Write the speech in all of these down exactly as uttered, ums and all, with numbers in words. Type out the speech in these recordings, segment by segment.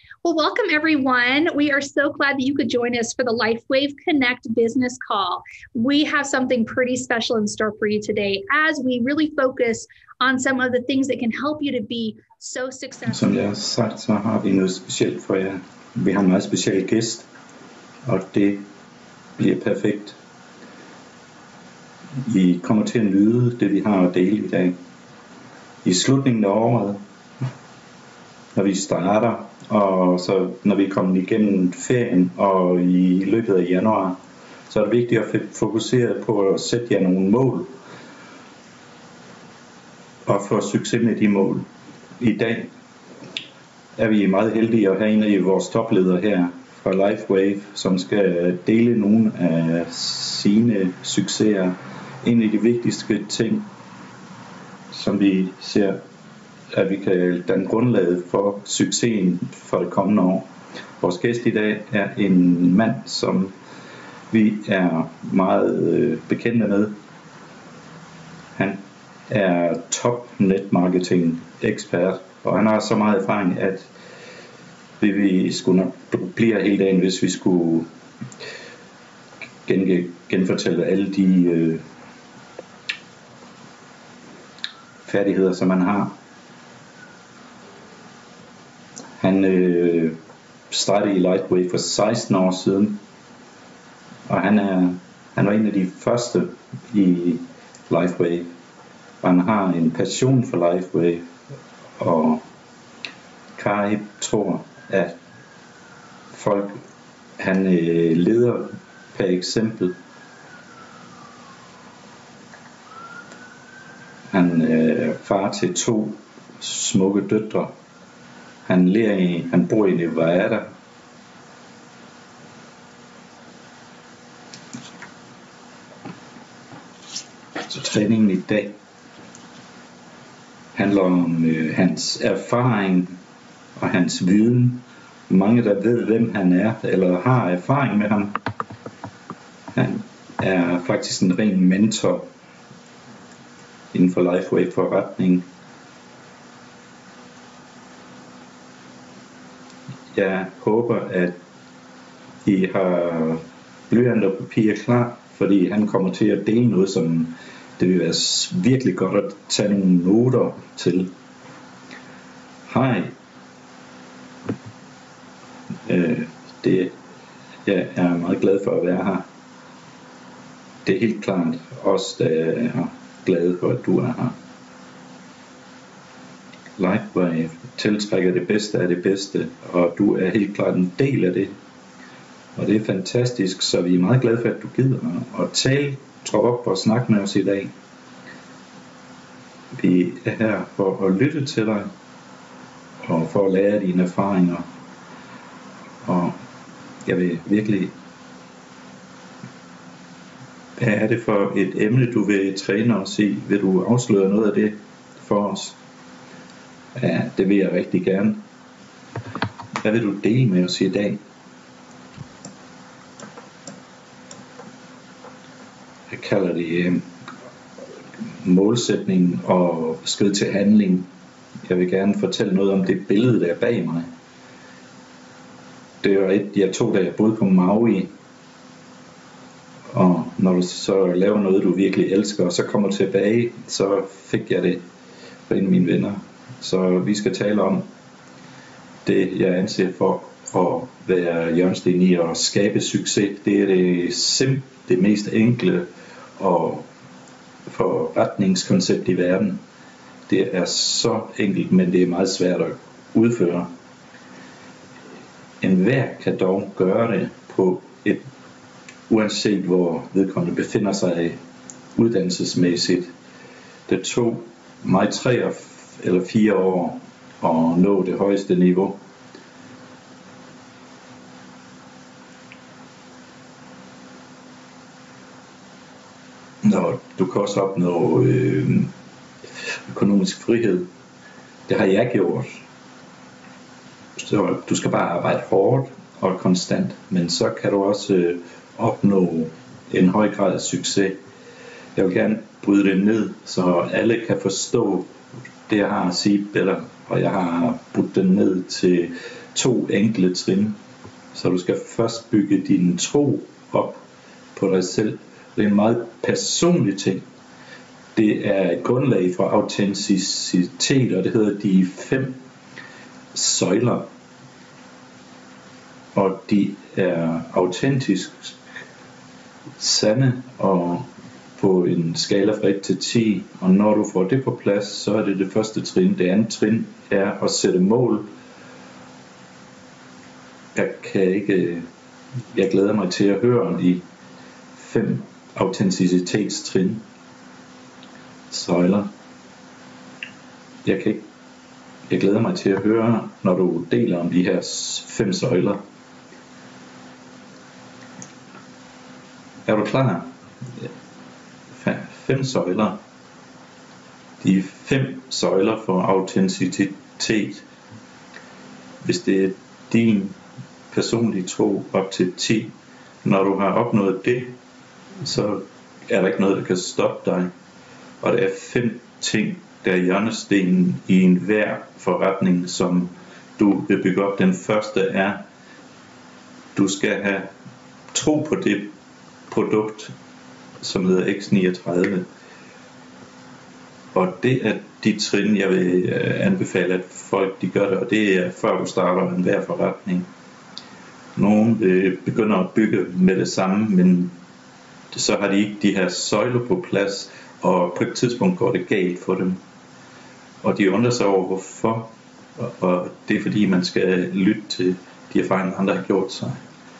Well, welcome everyone. We are so glad that you could join us for the LifeWave Connect business call. We have something pretty special in store for you today as we really focus on some of the things that can help you to be so successful. Som jeg har sagt, så har vi noget specielt for jer. Vi har en meget speciel gæst, og det bliver perfekt. I kommer til at nyde det, vi har at dele i dag. I slutningen af året, når vi starter, og så når vi kommer igennem ferien og i løbet af januar, så er det vigtigt at fokusere på at sætte jer nogle mål og få succes med de mål. I dag er vi meget heldige at have en af vores topledere her fra LifeWave, som skal dele nogle af sine succeser. En af de vigtigste ting, som vi ser, at vi kan danne grundlaget for succesen for det kommende år. Vores gæst i dag er en mand, som vi er meget bekendte med. Han er top netmarketing ekspert, og han har så meget erfaring, at vi, vi skulle nok blive hele dagen, hvis vi skulle gen, genfortælle alle de øh, færdigheder, som man har. Han øh, startede i LifeWave for seksten år siden, og han, er, han var en af de første i LifeWave. Og han har en passion for LifeWave, og Kari tror, at folk, han øh, leder per eksempel. Han er øh, far til to smukke døtre. Han, lærer i, han bor i Nevada. Så træningen i dag handler om øh, hans erfaring og hans viden. Mange der ved, hvem han er, eller har erfaring med ham. Han er faktisk en ren mentor inden for LifeWave forretning. Jeg håber, at I har blyant og papir klar, fordi han kommer til at dele noget, som det vil være virkelig godt at tage nogle noter til. Hej. Øh, det, jeg er meget glad for at være her. Det er helt klart også, der er glad for, at du er her. LifeWave tiltrækker det bedste af det bedste, og du er helt klart en del af det. Og det er fantastisk, så vi er meget glade for, at du gider at tale, troppe op og snakke med os i dag. Vi er her for at lytte til dig, og for at lære dine erfaringer. Og jeg vil virkelig... Hvad er det for et emne, du vil træne os i? Vil du afsløre noget af det for os? Ja, det vil jeg rigtig gerne. Hvad vil du dele med os i dag? Jeg kalder det øh, målsætning og skridt til handling. Jeg vil gerne fortælle noget om det billede, der er bag mig. Det var et, jeg tog, da jeg boede på Maui. Og når du så laver noget, du virkelig elsker, og så kommer tilbage, så fik jeg det fra en af mine venner. Så vi skal tale om det, jeg anser for at være hjørnesten i at skabe succes. Det er det simple, det mest enkle og forretningskoncept i verden. Det er så enkelt, men det er meget svært at udføre. Enhver kan dog gøre det på et, uanset hvor vedkommende befinder sig uddannelsesmæssigt. Det tog mig tre eller fire år at nå det højeste niveau. Nå, du kan også opnå øh, økonomisk frihed. Det har jeg gjort. Så du skal bare arbejde hårdt og konstant, men så kan du også øh, opnå en høj grad af succes. Jeg vil gerne bryde det ned, så alle kan forstå det, jeg har at sige bedre, og jeg har brudt det ned til to enkle trin. Så du skal først bygge din tro op på dig selv. Det er en meget personlig ting. Det er et grundlag for autenticitet, og det hedder de fem søjler. Og de er autentisk sande og på en skala fra et til ti. Og når du får det på plads, så er det det første trin. Det andet trin er at sætte mål. Jeg kan ikke, jeg glæder mig til at høre om de fem autenticitetstrin, søjler. Jeg kan ikke, jeg glæder mig til at høre, når du deler om de her fem søjler. Er du klar? Fem søjler. De fem søjler for autenticitet. Hvis det er din personlige tro op til ti, når du har opnået det, så er der ikke noget, der kan stoppe dig. Og der er fem ting, der er hjørnestenen i enhver forretning, som du vil bygge op. Den første er, du skal have tro på det produkt, som hedder X niogtredive. Og det er de trin, jeg vil anbefale, at folk de gør det, og det er før du starter enhver forretning. Nogle øh, begynder at bygge med det samme, men så har de ikke de her søjler på plads, og på et tidspunkt går det galt for dem. Og de undrer sig over hvorfor, og, og det er fordi man skal lytte til de erfaringer andre har gjort sig.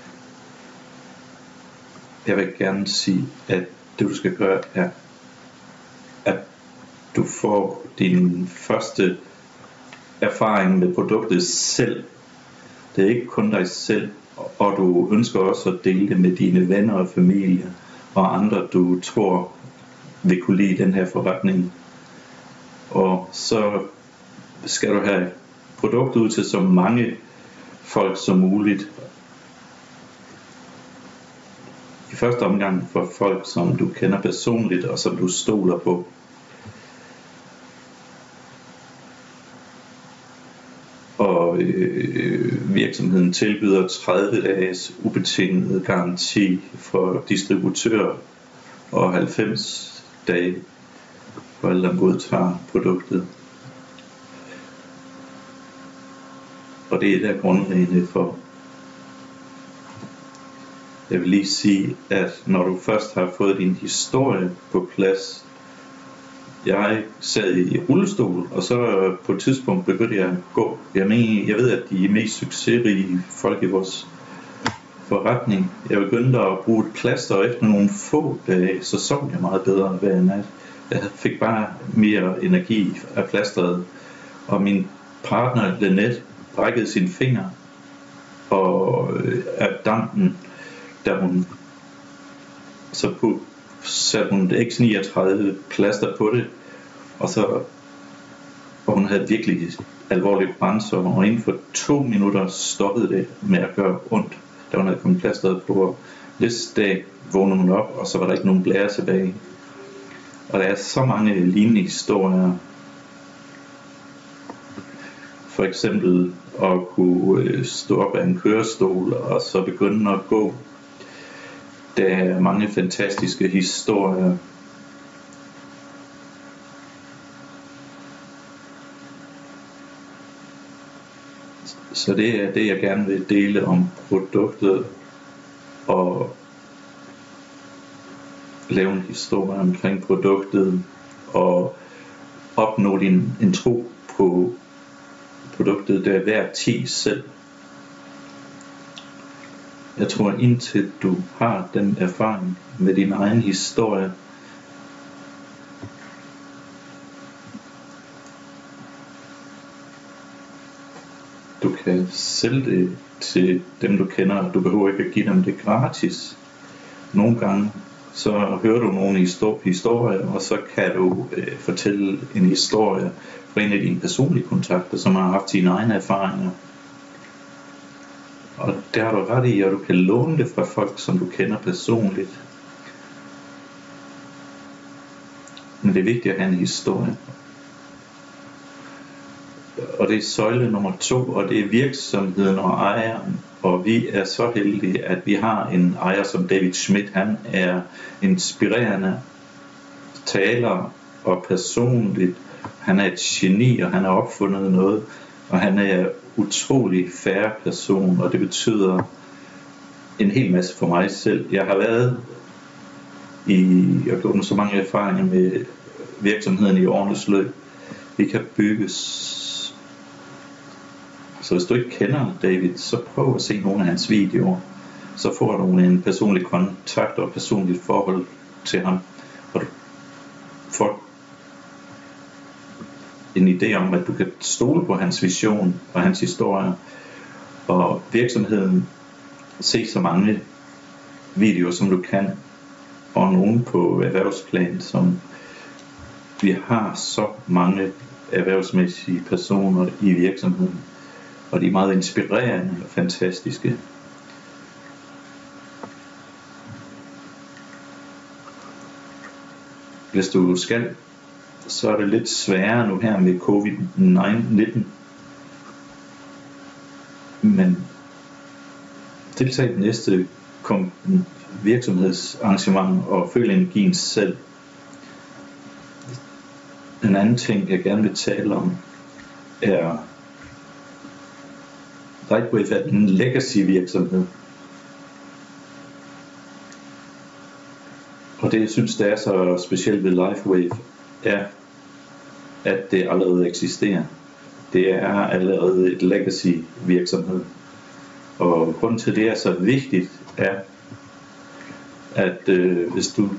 Jeg vil gerne sige, at det du skal gøre er, at du får din første erfaring med produktet selv. Det er ikke kun dig selv, og du ønsker også at dele det med dine venner og familie og andre du tror vil kunne lide den her forretning. Og så skal du have produktet ud til så mange folk som muligt. I første omgang for folk som du kender personligt og som du stoler på. Og øh, virksomheden tilbyder tredive dages ubetinget garanti for distributører og halvfems dage for alle der modtager produktet. Og det er der grundlæggende for. Jeg vil lige sige, at når du først har fået din historie på plads, jeg sad i rullestol, og så på et tidspunkt begyndte jeg at gå. Jeg, mener, jeg ved, at de mest succesrige folk i vores forretning, jeg begyndte at bruge et plaster, og efter nogle få dage, så sov jeg meget bedre hver nat. Jeg fik bare mere energi af plasteret, og min partner Lynette brækkede sin finger, og af dampen, da hun så på, satte hun X niogtredive plaster på det, og så og hun havde virkelig alvorligt brændsår, og inden for to minutter stoppede det med at gøre ondt, da hun havde kommet plasteret på, og næste dag vågnede hun op, og så var der ikke nogen blære tilbage. Og der er så mange lignende historier. For eksempel at kunne stå op af en kørestol og så begynde at gå. Der er mange fantastiske historier. Så det er det, jeg gerne vil dele om produktet og lave en historie omkring produktet og opnå din, en tro på produktet, der er hver ti selv. Jeg tror, indtil du har den erfaring med din egen historie, du kan sælge det til dem du kender, du behøver ikke at give dem det gratis. Nogle gange så hører du nogle historier, og så kan du øh, fortælle en historie fra en af dine personlige kontakter, som har haft sine egne erfaringer. Og der har du ret i, at du kan låne det fra folk, som du kender personligt. Men det er vigtigt at have en historie. Og det er søjle nummer to, og det er virksomheden og ejeren. Og vi er så heldige, at vi har en ejer som David Schmidt. Han er inspirerende taler og personligt. Han er et geni, og han har opfundet noget. Og han er utrolig fair person, og det betyder en hel masse for mig selv. Jeg har været i, jeg har gjort så mange erfaringer med virksomheden i årenes løb. Vi kan bygges. Så hvis du ikke kender David, så prøv at se nogle af hans videoer. Så får du en personlig kontakt og et personligt forhold til ham. Og du får en idé om, at du kan stole på hans vision og hans historie. Og virksomheden, se så mange videoer som du kan, og nogen på erhvervsplan, som vi har så mange erhvervsmæssige personer i virksomheden, og de er meget inspirerende og fantastiske. Hvis du skal, så er det lidt sværere nu her med covid nitten, men deltag i det næste virksomhedsarrangement og føl energien selv. En anden ting jeg gerne vil tale om er Lightwave er en legacy virksomhed. Og det jeg synes der er så specielt ved Lifewave er at det allerede eksisterer. Det er allerede et legacy virksomhed. Og grunden til det er så vigtigt er at øh, hvis du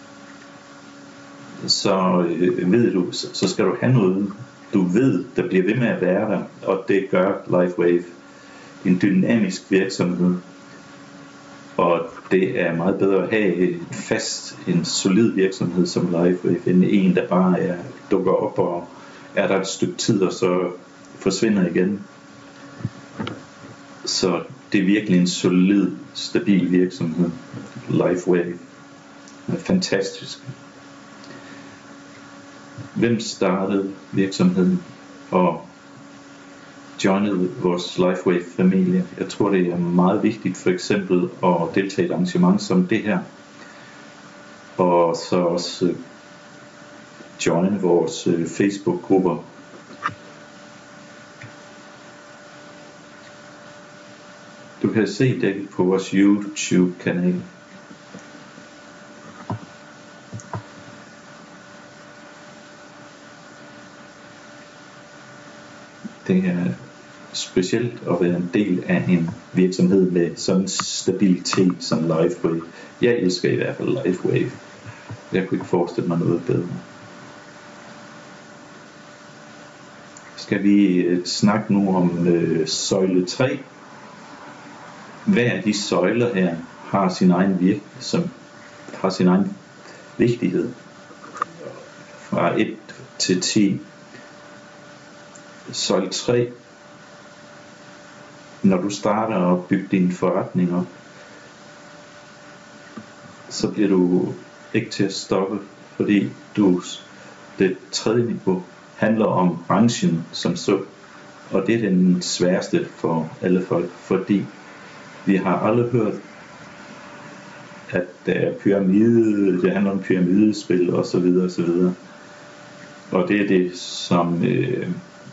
så øh, ved du så, så skal du have noget du ved der bliver ved med at være der, og det gør Lifewave. En dynamisk virksomhed, og det er meget bedre at have en fast, en solid virksomhed som Lifewave, end en der bare er, dukker op og er der et stykke tid og så forsvinder igen. Så det er virkelig en solid, stabil virksomhed. Lifewave er fantastisk. Hvem startede virksomheden og joinede vores Lifewave familie? Jeg tror det er meget vigtigt for eksempel at deltage i et arrangement som det her, og så også joine vores Facebook grupper. Du kan se det på vores YouTube kanal. Det er specielt at være en del af en virksomhed med sådan stabilitet som Lifewave. Jeg elsker i hvert fald Lifewave. Jeg kunne ikke forestille mig noget bedre. Skal vi snakke nu om øh, søjle tre. Hver af de søjler her har sin egen virke, som har sin egen vigtighed. Fra et til ti. Søjle tre. Når du starter at bygge din forretning op, så bliver du ikke til at stoppe, fordi du, det tredje niveau handler om branchen som så, og det er den sværeste for alle folk, fordi vi har aldrig hørt, at der er pyramide, det handler om pyramidespil og så videre og så videre, og det er det som øh,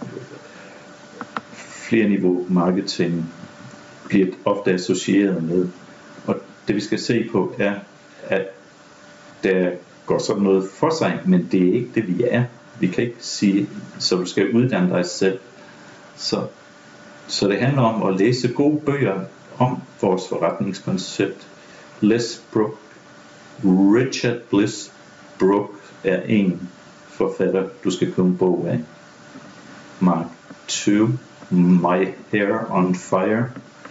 flere niveau marketing bliver ofte associeret med. Og det vi skal se på er, at der går sådan noget for sig, men det er ikke det vi er. Vi kan ikke sige, så du skal uddanne dig selv. Så, så det handler om at læse gode bøger om vores forretningskoncept. Les Brook, Richard Bliss Brook er en forfatter, du skal købe en bog af. Mark to My Hair on Fire.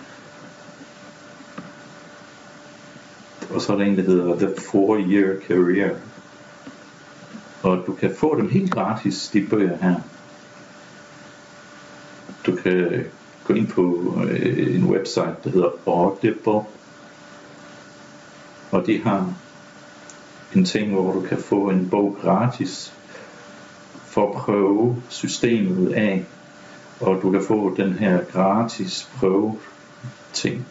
Og så er der en, der hedder The Four Year Career. Og du kan få dem helt gratis, de bøger her. Du kan gå ind på øh, en website, der hedder Audible. Og de har en ting, hvor du kan få en bog gratis for at prøve systemet af. og du kan få den her gratis prøve ting.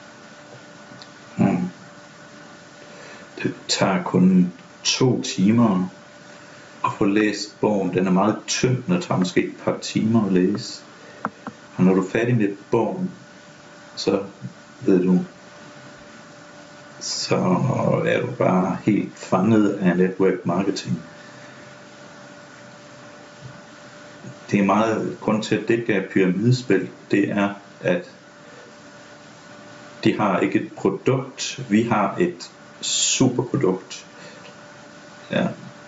Hmm. Det tager kun to timer at få læst bogen. Den er meget tynd, den tager måske et par timer at læse. Og når du er færdig med bogen, så ved du, så er du bare helt fanget af network marketing. Det er meget grund til, at det ikke er pyramidespil, det er, at de har ikke et produkt, vi har et superprodukt. Ja.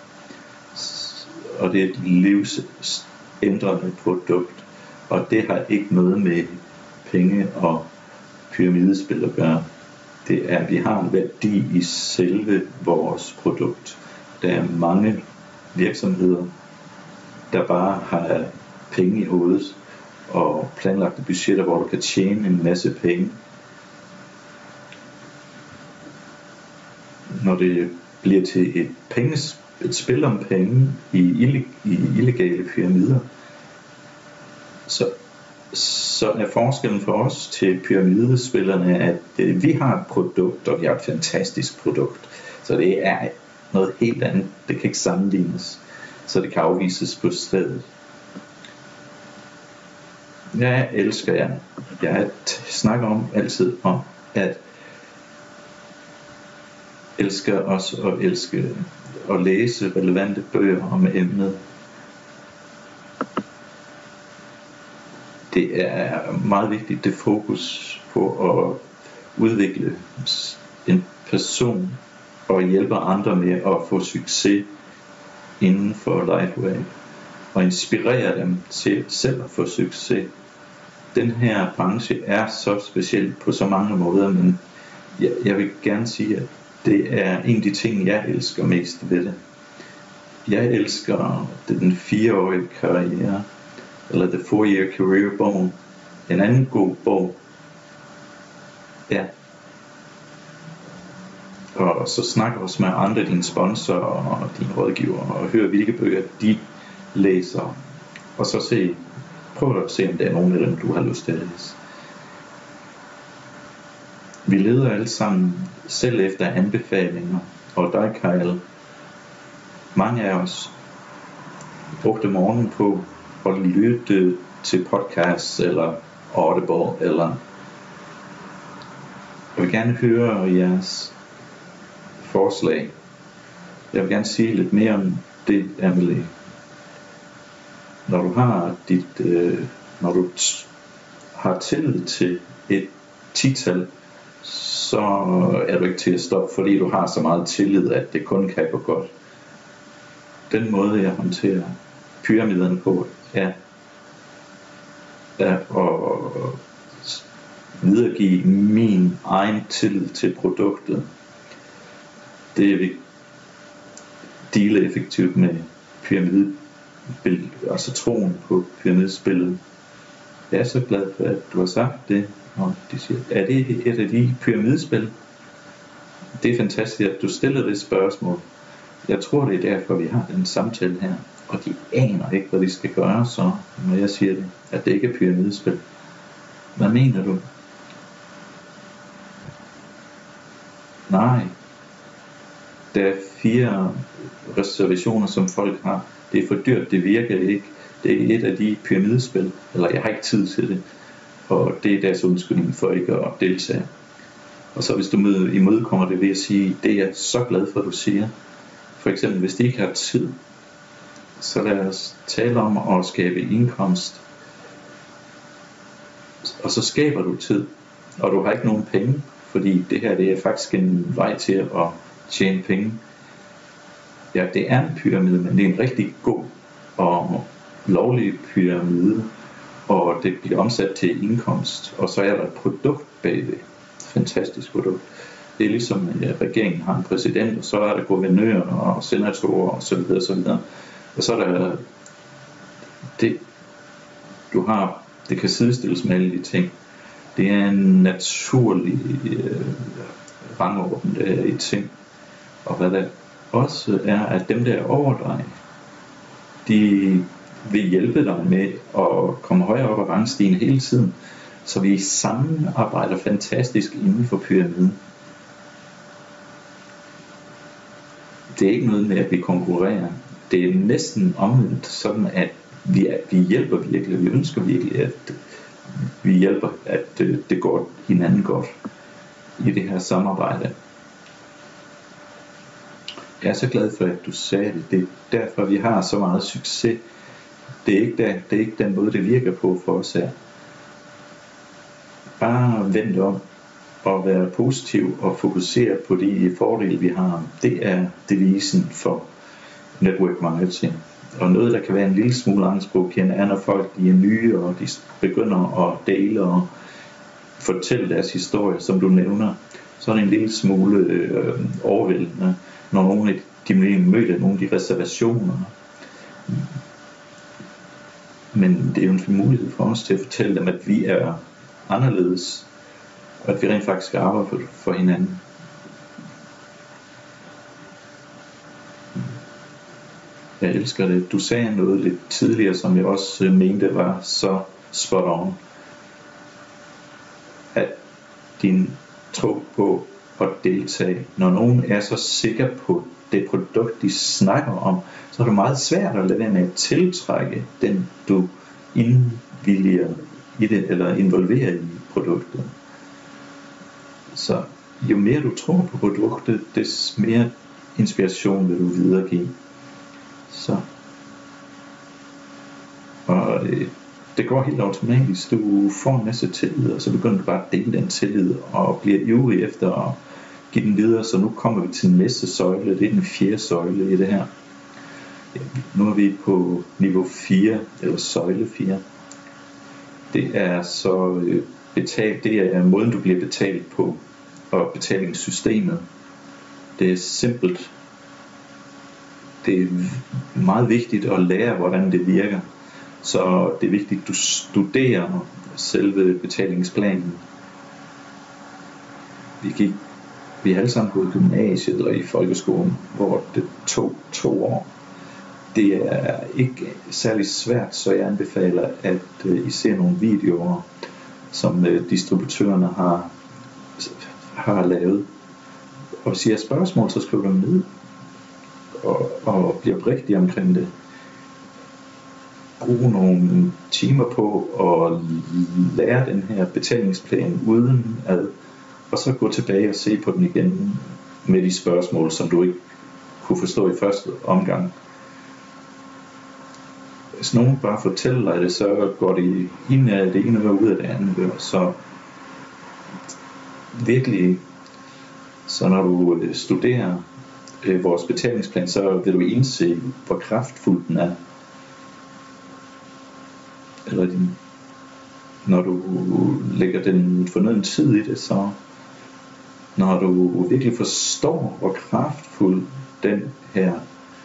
Og det er et livsændrende produkt, og det har ikke noget med penge og pyramidespil at gøre. Det er, at vi har en værdi i selve vores produkt. Der er mange virksomheder, der bare har penge i hovedet og planlagte budgetter, hvor du kan tjene en masse penge. Når det bliver til et, penges, et spil om penge i, ille, i illegale pyramider, så, så er forskellen for os til pyramidespillerne, at øh, vi har et produkt, og vi har et fantastisk produkt. Så det er noget helt andet. Det kan ikke sammenlignes, så det kan afvises på stedet. Jeg elsker jer. Jeg snakker om altid om, at elsker os og elske at læse relevante bøger om emnet. Det er meget vigtigt, det fokus på at udvikle en person og hjælpe andre med at få succes inden for LifeWave og inspirere dem til selv at få succes. Den her branche er så speciel på så mange måder, men jeg, jeg vil gerne sige, at det er en af de ting, jeg elsker mest ved det. Jeg elsker den fireårige karriere, eller The Four Year Career bog. En anden god bog. Ja. Og så snakker også med andre, dine sponsorer og dine rådgivere, og hør hvilke bøger de læser. Og så se, prøv at se, om der er nogen af dem, du har lyst til at læse. Vi leder alle sammen selv efter anbefalinger, og dig, Kyle, mange af os brugte morgenen på at lytte til podcasts eller Audible, eller jeg vil gerne høre jeres forslag. Jeg vil gerne sige lidt mere om det, Emily. Når du har dit, øh, når du t- har tillid til et tital, så er du ikke til at stoppe, fordi du har så meget tillid, at det kun kan gå godt. Den måde, jeg håndterer pyramiderne på, er, er at videregive min egen tillid til produktet. Det er vi deale effektivt med pyramidespil, altså troen på pyramidespillet. Jeg er så glad for, at du har sagt det. Og de siger, er det et af de pyramidespil? Det er fantastisk, at du stiller det spørgsmål. Jeg tror, det er derfor, vi har den samtale her. Og de aner ikke, hvad de skal gøre, så når jeg siger det, at det ikke er pyramidespil. Hvad mener du? Nej. Der er fire reservationer, som folk har. Det er for dyrt, det virker ikke. Det er et af de pyramidespil. Eller jeg har ikke tid til det. Og det er deres undskyldning for ikke at deltage. Og så hvis du imødekommer det ved at sige, det er jeg så glad for, at du siger. For eksempel, hvis de ikke har tid, så lad os tale om at skabe indkomst. Og så skaber du tid, og du har ikke nogen penge, fordi det her det er faktisk en vej til at tjene penge. Ja, det er en pyramide, men det er en rigtig god og lovlig pyramide. Og det bliver omsat til indkomst, og så er der et produkt bagved. Fantastisk produkt. Det er ligesom, at regeringen har en præsident, og så er der guvernører og senatorer og så videre, og så videre. Og så er der det, du har, det kan sidestilles med alle de ting. Det er en naturlig øh, rangorden, der er i ting. Og hvad der også er, at dem der er over dig, de vil hjælpe dig med at komme højere op ad rangstigen hele tiden, så vi sammen arbejder fantastisk inden for pyramiden. Det er ikke noget med, at vi konkurrerer. Det er næsten omvendt, sådan at vi, er, vi hjælper virkelig. Vi ønsker virkelig, at vi hjælper, at det går hinanden godt i det her samarbejde. Jeg er så glad for, at du sagde det. Det er derfor, vi har så meget succes. Det er ikke, der, det er ikke den måde, det virker på for os her. Bare vend om og være positiv og fokusere på de fordele, vi har. Det er devisen for network marketing. Og noget, der kan være en lille smule angstprovokerende, er, når folk de er nye, og de begynder at dele og fortælle deres historie, som du nævner. Så er det en lille smule øh, overvældende, når nogle af de mødte nogle af de reservationer. Men det er jo en mulighed for os til at fortælle dem, at vi er anderledes, og at vi rent faktisk arbejder for, for hinanden. Jeg elsker det. Du sagde noget lidt tidligere, som jeg også mente var så spot on. At din tro på at deltage, når nogen er så sikker på det produkt, de snakker om, så er det meget svært at lade være med at tiltrække den, du indvilliger i det, eller involverer i produktet. Så jo mere du tror på produktet, des mere inspiration vil du videregive. Så. Og øh, det går helt automatisk. Du får en masse tillid, og så begynder du bare at dele den tillid, og bliver ivrig efter at give den videre. Så nu kommer vi til næste søjle. Det er den fjerde søjle i det her. Ja, nu er vi på niveau fire, eller søjle fire. Det er så øh, betalt, det er måden du bliver betalt på, og betalingssystemet. Det er simpelt. Det er meget vigtigt at lære, hvordan det virker. Så det er vigtigt, at du studerer selve betalingsplanen. Vi gik, vi har alle sammen gået i gymnasiet eller i folkeskolen, hvor det tog to år. Det er ikke særlig svært, så jeg anbefaler, at I ser nogle videoer, som distributørerne har, har lavet. Og hvis I har spørgsmål, så skriv dem ned. Og, og blive oprigtig omkring det. Brug nogle timer på at lære den her betalingsplan uden ad, og så gå tilbage og se på den igen med de spørgsmål, som du ikke kunne forstå i første omgang. Hvis nogen bare fortæller dig det, så går det ind af det ene og ud af det andet. Så virkelig, så når du studerer vores betalingsplan, så vil du indse, hvor kraftfuld den er. Eller din, når du lægger den fornødne tid i det, så når du virkelig forstår, hvor kraftfuld den her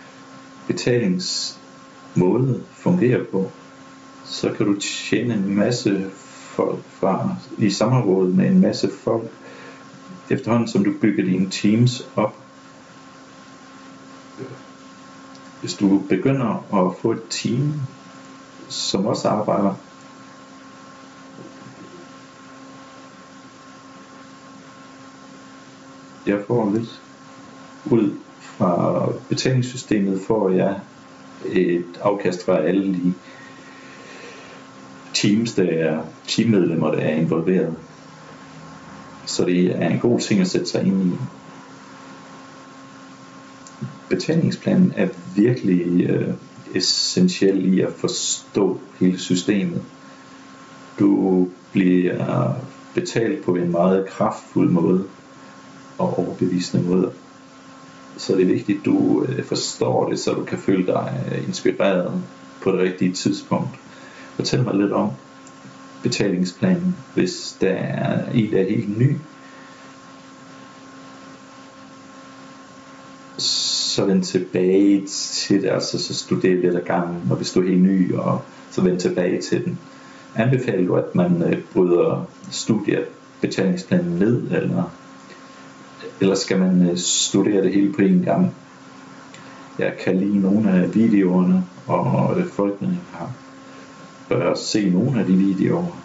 betalingsmåde fungerer på, så kan du tjene en masse folk fra, i samarbejde med en masse folk, efterhånden som du bygger dine teams op. Hvis du begynder at få et team, som også arbejder jeg får lidt ud fra betalingssystemet, får jeg et afkast fra alle de teams, der er teammedlemmer, der er involveret. Så det er en god ting at sætte sig ind i. Betalingsplanen er virkelig øh, essentiel i at forstå hele systemet. Du bliver betalt på en meget kraftfuld måde og overbevisende måde. Så det er vigtigt, at du øh, forstår det, så du kan føle dig inspireret på det rigtige tidspunkt. Fortæl mig lidt om betalingsplanen, hvis der er en, der er helt ny. Så vend tilbage til det, altså så studer lidt ad gangen, og hvis du er helt ny, og så vend tilbage til den. Anbefaler du, at man øh, bryder studiet betalingsplanen ned, eller, eller skal man øh, studere det hele på en gang? Jeg kan lide nogle af videoerne, og folkene har bør se nogle af de videoer.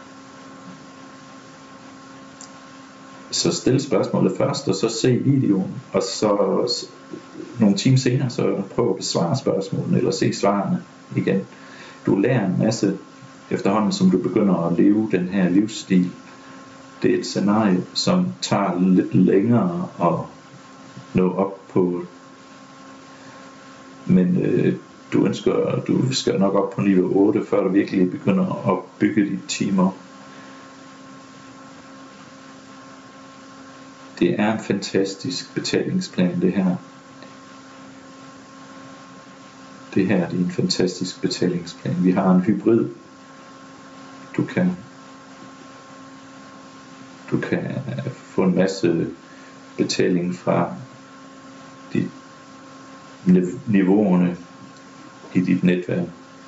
Så stil spørgsmålet først, og så se videoen, og så nogle timer senere, så prøv at besvare spørgsmålene, eller se svarene igen. Du lærer en masse efterhånden, som du begynder at leve den her livsstil. Det er et scenarie, som tager lidt længere at nå op på, men øh, du ønsker, du skal nok op på niveau otte, før du virkelig begynder at bygge dit team op. Det er en fantastisk betalingsplan, det her. Det her det er en fantastisk betalingsplan. Vi har en hybrid. Du kan du kan få en masse betaling fra de niveauerne i dit netværk.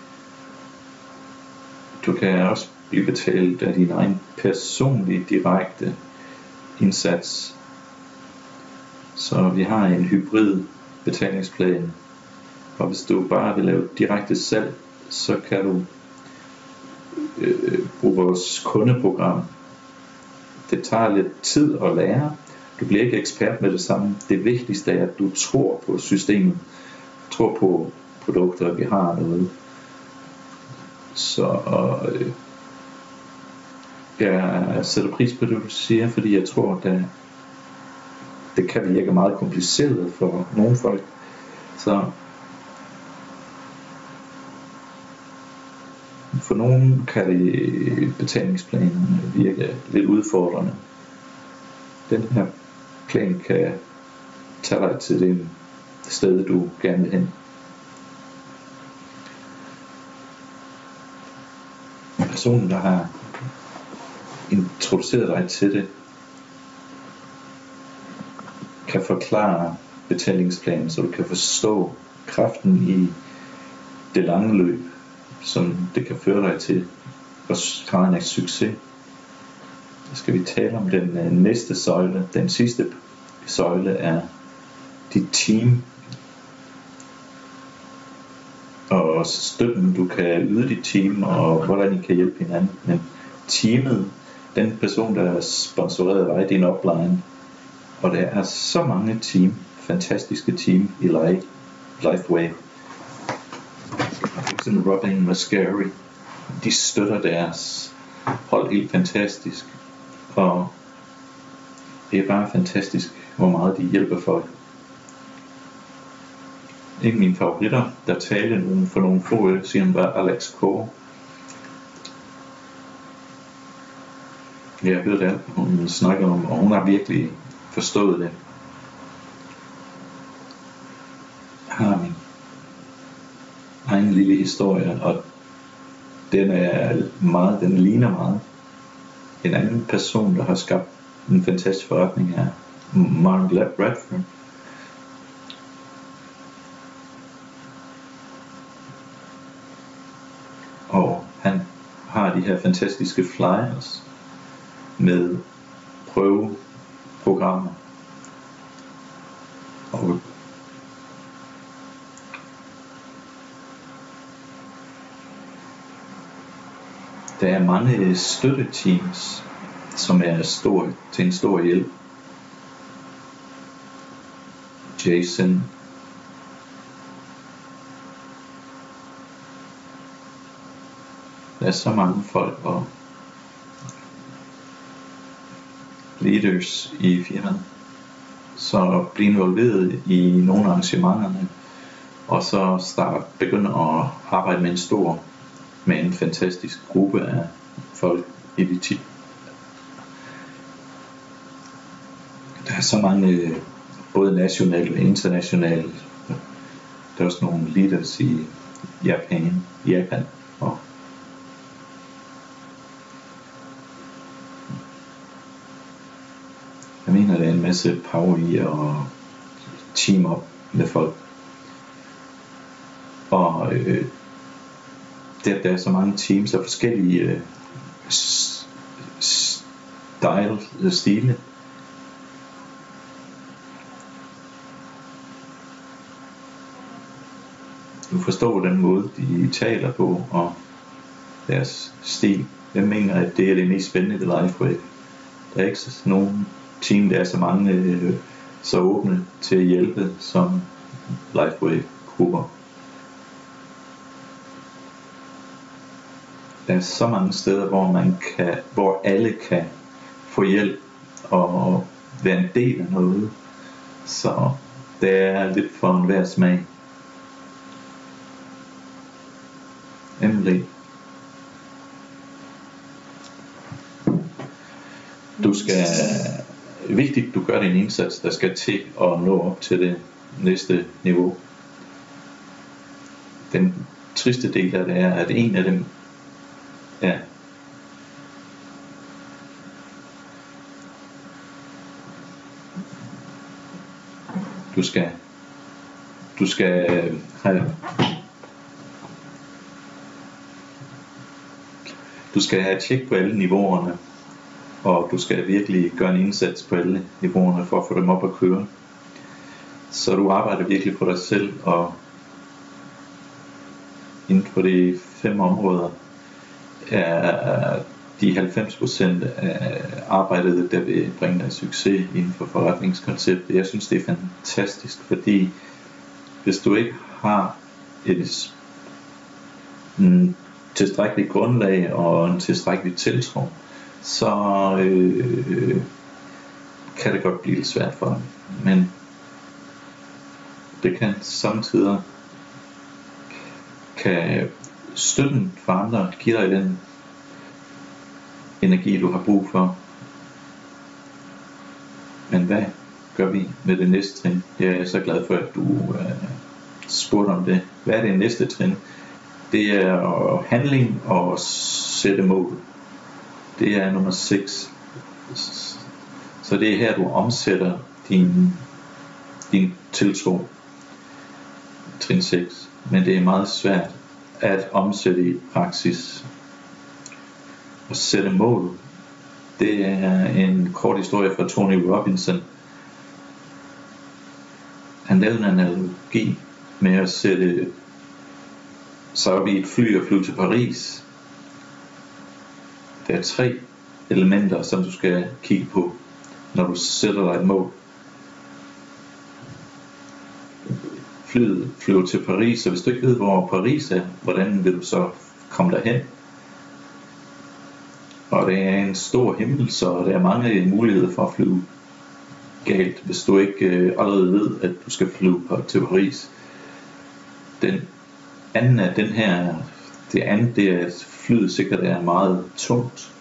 Du kan også blive betalt af din egen personlige direkte indsats. Så vi har en hybrid betalingsplan, og hvis du bare vil lave direkte salg, så kan du øh, bruge vores kundeprogram. Det tager lidt tid at lære. Du bliver ikke ekspert med det samme. Det vigtigste er, at du tror på systemet, tror på produkter, at vi har noget. Så øh, jeg sætter pris på det, du siger, fordi jeg tror, at det kan virke meget kompliceret for nogle folk. Så for nogen kan det betalingsplanen virke lidt udfordrende. Den her plan kan tage dig til det sted, du gerne vil hen. Personen, der har introduceret dig til det, kan forklare betalingsplanen, så du kan forstå kraften i det lange løb, som det kan føre dig til at have en succes. Så skal vi tale om den næste søjle. Den sidste søjle er dit team, og støtten du kan yde dit team, og hvordan I kan hjælpe hinanden. Men teamet, den person der er sponsoreret af dig, din upline, og der er så mange team, fantastiske team i Life, LifeWave. Robin Mascari, de støtter deres hold helt fantastisk, og det er bare fantastisk, hvor meget de hjælper folk. En af mine favoritter, der talte for nogle få år siden, var Alex Core. Jeg har hørt alt, hun snakker om, og hun har virkelig forstået det. Jeg har min egen lille historie, og den er meget, den ligner meget en anden person, der har skabt en fantastisk forretning her, Mark Bradford. Og han har de her fantastiske flyers med prøveprogrammer, og der er mange støtteteams, som er stor, til en stor hjælp. Jason, der er så mange folk og leaders i firmaet, så bliver involveret i nogle af arrangementerne, og så start begynder at arbejde med en stor, med en fantastisk gruppe af folk i de team. Der er så mange, både nationale og internationale. Der er også nogle leaders i Japan, Japan og jeg mener, der er en masse power i at team op med folk. Og øh, der, der er så mange teams af forskellige øh, style, stile. du forstår den måde, de taler på, og deres stil. Jeg mener, at det er det mest spændende ved LifeWave. Der er ikke nogen team, der er så mange øh, så åbne til at hjælpe som LifeWave-grupper. Der er så mange steder, hvor man kan, hvor alle kan få hjælp og være en del af noget. Så det er lidt for enhver smag. Emily, du skal vigtigt du gør din indsats, der skal til at nå op til det næste niveau. Den triste del af det er, at en af dem er du skal du skal have du skal have tjek på alle niveauerne, og du skal virkelig gøre en indsats på alle niveauerne for at få dem op at køre. Så du arbejder virkelig på dig selv, og inden for de fem områder er de halvfems procent af arbejdet, der vil bringe dig succes inden for forretningskonceptet. Jeg synes, det er fantastisk, fordi hvis du ikke har et mm, tilstrækkeligt grundlag og en tilstrækkelig tiltro, så øh, kan det godt blive lidt svært for dig. Men det kan samtidig kan støtten for andre give dig den energi, du har brug for. Men hvad gør vi med det næste trin? Jeg er så glad for, at du øh, spurgte om det. Hvad er det næste trin? Det er handling og sætte mål. Det er nummer seks. Så det er her, du omsætter din, din tiltro. Trin seks. Men det er meget svært at omsætte i praksis. Og sætte mål. Det er en kort historie fra Tony Robinson. Han lavede en analogi med at sætte sig op i et fly og flyve til Paris. Der er tre elementer, som du skal kigge på, når du sætter dig et mål. Flyet flyver til Paris, og hvis du ikke ved, hvor Paris er, hvordan vil du så komme derhen? Og det er en stor himmel, så der er mange muligheder for at flyve galt, hvis du ikke øh, allerede ved, at du skal flyve til Paris. Den anden af den her, det andet, det er, at flyet sikkert er meget tungt.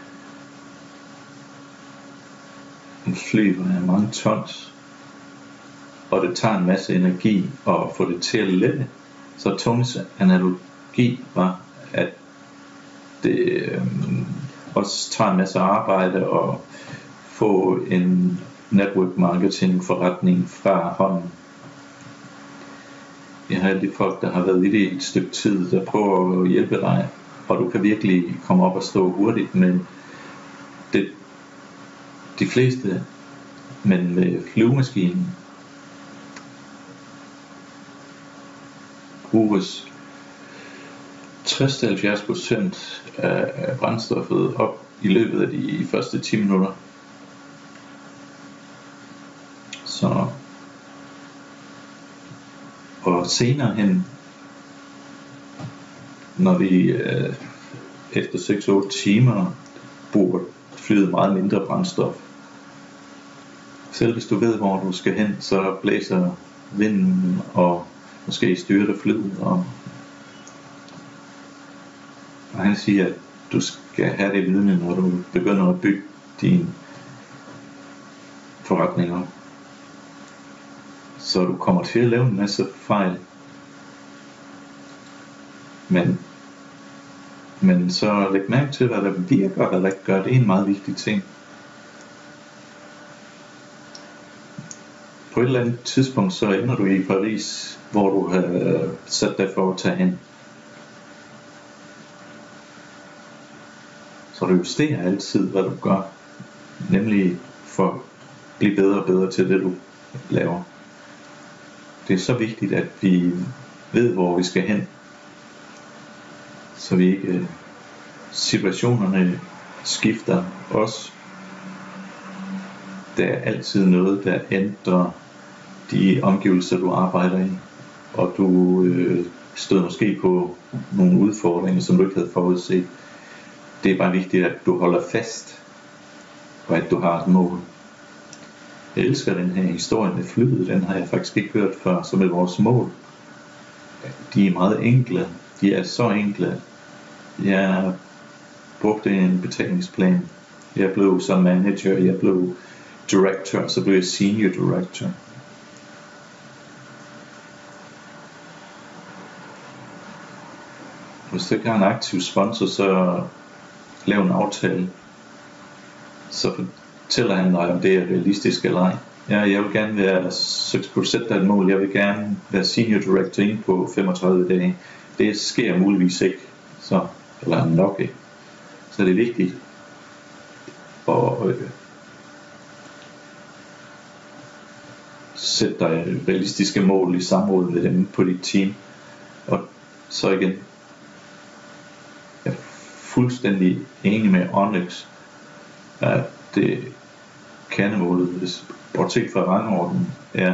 En fly er mange tons, og det tager en masse energi at få det til at lette. Så Tonys analogi var, at det øh, også tager en masse arbejde og få en network marketing forretning fra hånden. Jeg har alle de folk, der har været i det et stykke tid, der prøver at hjælpe dig, og du kan virkelig komme op og stå hurtigt, men det, de fleste, men med flyvemaskinen, bruges tres til halvfjerds procent af brændstoffet op i løbet af de første ti minutter. Så og senere hen, når vi øh, efter seks til otte timer bruger flyet meget mindre brændstof. Selv hvis du ved, hvor du skal hen, så blæser vinden og måske styrter flyet. Og, og han siger, at du skal have det vidne, når du begynder at bygge din forretninger. Så du kommer til at lave en masse fejl. Men, men så læg mærke til, hvad der virker, og hvad der ikke gør. Det er en meget vigtig ting. På et eller andet tidspunkt, så ender du i Paris, hvor du har sat dig for at tage hen. Så du justerer altid, hvad du gør. Nemlig for at blive bedre og bedre til det, du laver. Det er så vigtigt, at vi ved, hvor vi skal hen, så vi ikke situationerne skifter os. Der er altid noget, der ændrer de omgivelser, du arbejder i, og du øh, støder måske på nogle udfordringer, som du ikke havde forudset. Det er bare vigtigt, at du holder fast, og at du har et mål. Jeg elsker den her historie med flyet, den har jeg faktisk ikke hørt før, som er vores mål. De er meget enkle, de er så enkle. Jeg brugte en betalingsplan, jeg blev som manager, jeg blev director, så blev jeg senior director. Hvis du ikke har en aktiv sponsor, så lav en aftale. Så fortæller han dig, om det er realistisk eller ej. Ja, jeg vil gerne være, så skal du sætte dig et mål, jeg vil gerne være senior director inden på femogtredive dage. Det sker muligvis ikke, så, eller nok ikke. Så det er vigtigt at øh, sætte dig realistiske mål i samråd med dem på dit team. Og så igen, jeg er fuldstændig enig med Onyx, at det kernemålet, hvis bortset fra rangorden, er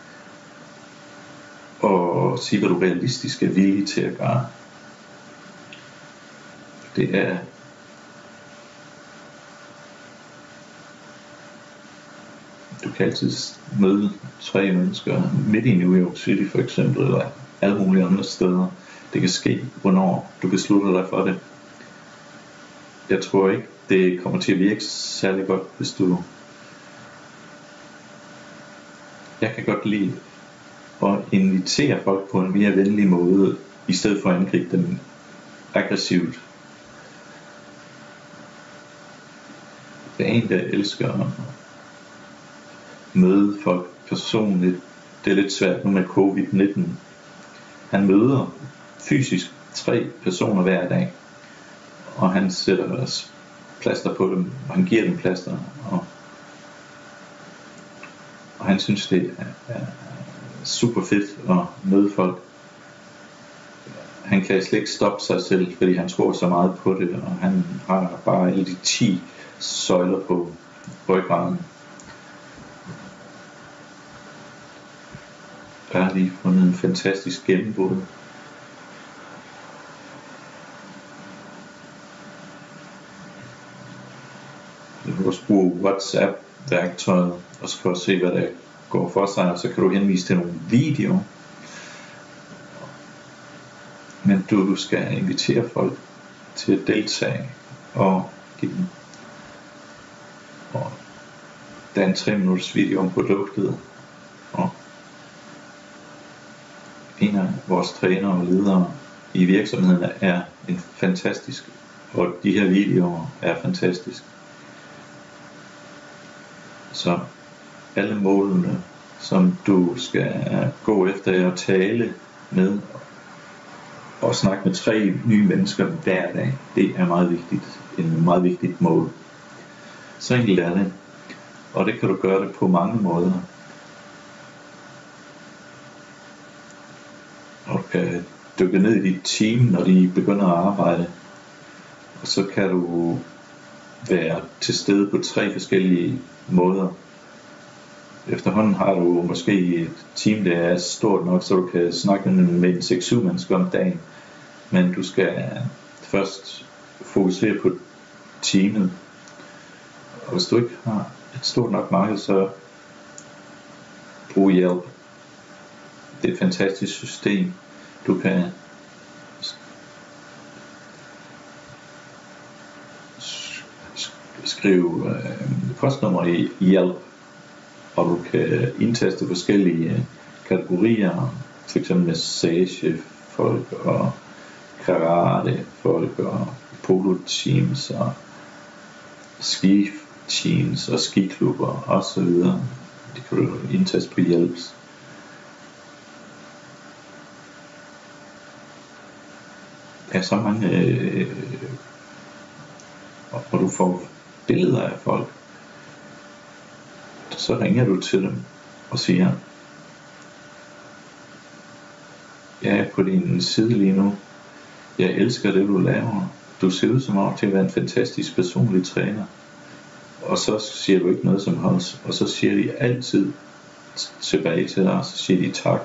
at sige, hvad du realistisk er villig til at gøre. Det er du kan altid møde tre mennesker midt i New York City for eksempel, eller alle mulige andre steder. Det kan ske, hvornår du beslutter dig for det. Jeg tror ikke, det kommer til at virke særlig godt, hvis du... Jeg kan godt lide at invitere folk på en mere venlig måde, i stedet for at angribe dem aggressivt. Det er en, der elsker at møde folk personligt. Det er lidt svært nu med covid nitten. Han møder fysisk tre personer hver dag, og han sætter plaster på dem, og han giver dem plaster, og, og han synes det er, er super fedt at møde folk. Han kan slet ikke stoppe sig selv, fordi han tror så meget på det, og han har bare alle de ti søjler på ryggraden. Jeg har lige fundet en fantastisk gennembrud. Du kan også bruge WhatsApp-værktøjet, og så kan du se, hvad der går for sig, og så kan du henvise til nogle videoer. Men du skal invitere folk til at deltage, og give dem. Og der er en tre minutters video om produktet, og en af vores trænere og ledere i virksomheden er en fantastisk, og de her videoer er fantastiske. Så alle målene, som du skal gå efter, er at tale med og snakke med tre nye mennesker hver dag. Det er meget vigtigt, en meget vigtigt mål. Så enkelt er det, og det kan du gøre det på mange måder. Og du kan dykke ned i dit team, når de begynder at arbejde, og så kan du være til stede på tre forskellige måder. Efterhånden har du måske et team, der er stort nok, så du kan snakke med en seks syv mennesker om dagen. Men du skal først fokusere på teamet. Og hvis du ikke har et stort nok marked, så brug hjælp. Det er et fantastisk system. Du kan skrive øh, postnummer i hjælp, og du kan indtaste forskellige kategorier, f.eks. massage folk og karate folk og polo teams og ski teams og skiklubber og så videre. Det kan du indtaste på hjælp. Der er så mange øh, og du får billeder af folk. Så ringer du til dem og siger, Jeg er på din side lige nu. Jeg elsker det, du laver. Du ser ud som om til at være en fantastisk personlig træner. Og så siger du ikke noget som helst. Og så siger de altid tilbage til dig, og så siger de tak.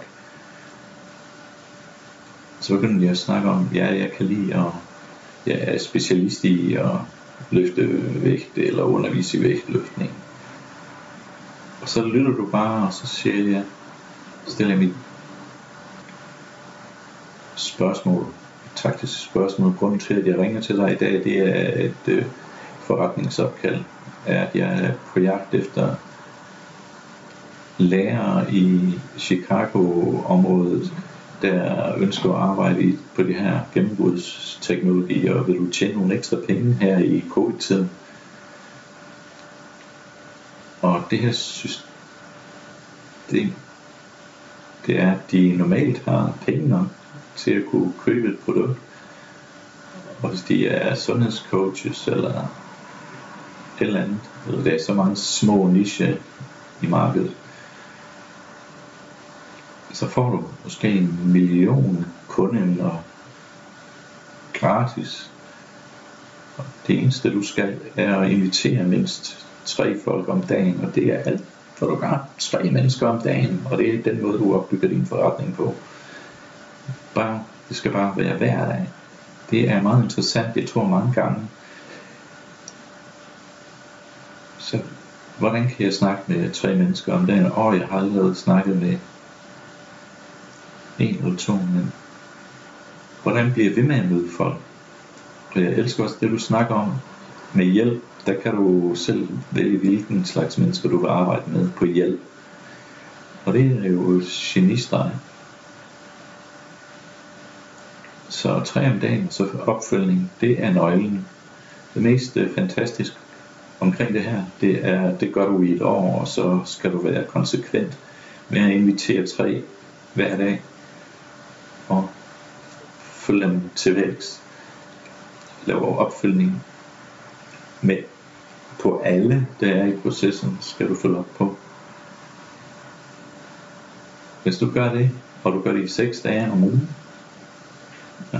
Så begynder de at snakke om, ja, jeg kan lide, og jeg er specialist i at løfte vægt, eller undervise i vægtløftning. Og så lytter du bare, og så siger jeg, stiller jeg mit spørgsmål, et taktisk spørgsmål. Grunden til, at jeg ringer til dig i dag, det er et øh, forretningsopkald, er, at jeg er på jagt efter lærere i Chicago-området, der ønsker at arbejde i, på det her gennembrudsteknologi, og vil du tjene nogle ekstra penge her i covid-tiden. Og det her system, det, det er, at de normalt har penge nok til at kunne købe et produkt. Og hvis de er sundhedscoaches eller et eller andet, eller der er så mange små niche i markedet, så får du måske en million kunder gratis. Og det eneste du skal er at invitere mindst tre folk om dagen, og det er alt, for du har tre mennesker om dagen, og det er den måde du opbygger din forretning på. Bare, det skal bare være hver dag. Det er meget interessant, jeg tror mange gange. Så hvordan kan jeg snakke med tre mennesker om dagen? Åh, jeg har allerede snakket med en eller to, men hvordan bliver jeg ved med at møde folk? Og jeg elsker også det, du snakker om med hjælp. Der kan du selv vælge, hvilken slags mennesker du vil arbejde med på hjælp. Og det er jo genistreg. Så tre om dagen, så opfølgning, det er nøglen. Det mest fantastiske omkring det her, det er, det gør du i et år, og så skal du være konsekvent med at invitere tre hver dag, og følge dem til vækst. Laver opfølgning med på alle, der er i processen, skal du følge op på. Hvis du gør det, og du gør det i seks dage om ugen, ja,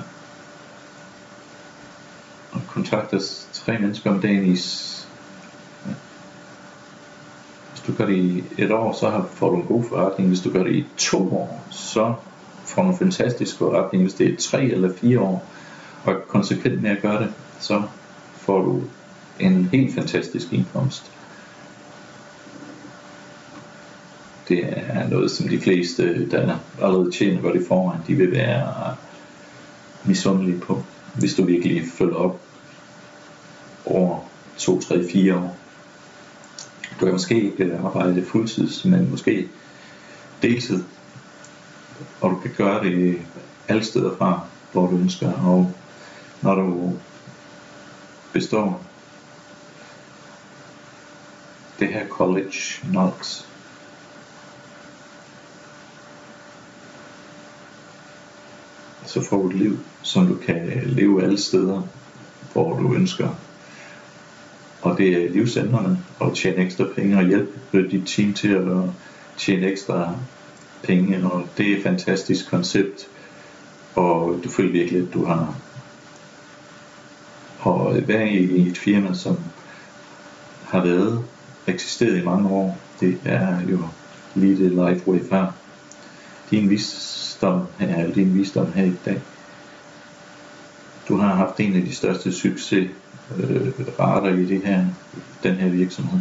og kontakter tre mennesker om dagen i, ja. Hvis du gør det i et år, så får du en god forretning. Hvis du gør det i to år, så får du en fantastisk forretning. Hvis det er tre eller fire år, og konsekvent med at gøre det, så får du en helt fantastisk indkomst. Det er noget, som de fleste, der allerede tjener godt i forvejen, de vil være misundelige på, hvis du virkelig følger op over to, tre, fire år. Du kan måske ikke arbejde fuldtids, men måske deltid, og du kan gøre det alle steder fra, hvor du ønsker, og når du består det her college knowledge, så får du et liv, som du kan leve alle steder, hvor du ønsker. Og det er livsændrende at tjene ekstra penge og hjælpe dit team til at tjene ekstra penge, og det er et fantastisk koncept, og du føler virkelig, at du har og være i et firma, som har været eksisteret i mange år. Det er jo lige det LifeWave her. Din visdom her, eller din visdom her i dag. Du har haft en af de største succesrater øh, i det her, den her virksomhed.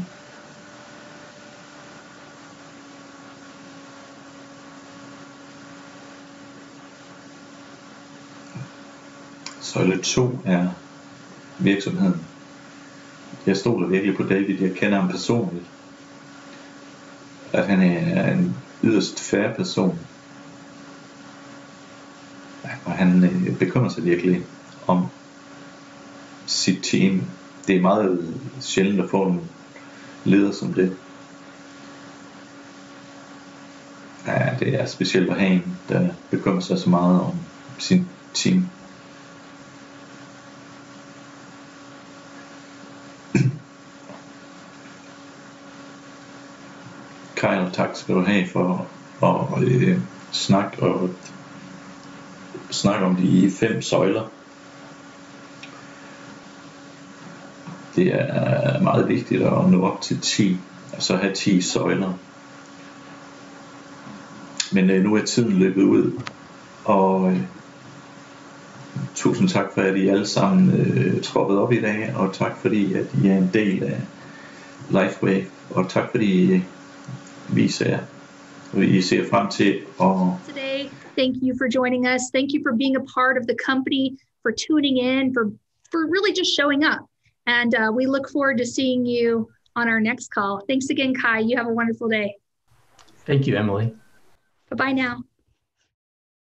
Søjle to er virksomheden. Jeg stoler virkelig på David. Jeg kender ham personligt. At han er en yderst fair person. Og han øh, bekymrer sig virkelig om sit team. Det er meget sjældent at få en leder som det. Ja, det er specielt at have en, der bekymrer sig så meget om sin team. Kyle, tak skal du have for at øh, snakke og snakke om de fem søjler. Det er meget vigtigt at nå op til ti, altså have ti søjler. Men øh, nu er tiden løbet ud, og øh, tusind tak for, at I alle sammen øh, troppede op i dag, og tak fordi, at I er en del af LifeWave, og tak fordi I viser jer, og I ser frem til at... Today, thank you for joining us. Thank you for being a part of the company, for tuning in, for, for really just showing up. And uh, we look forward to seeing you on our next call. Thanks again, Kai. You have a wonderful day. Thank you, Emily. Bye-bye now.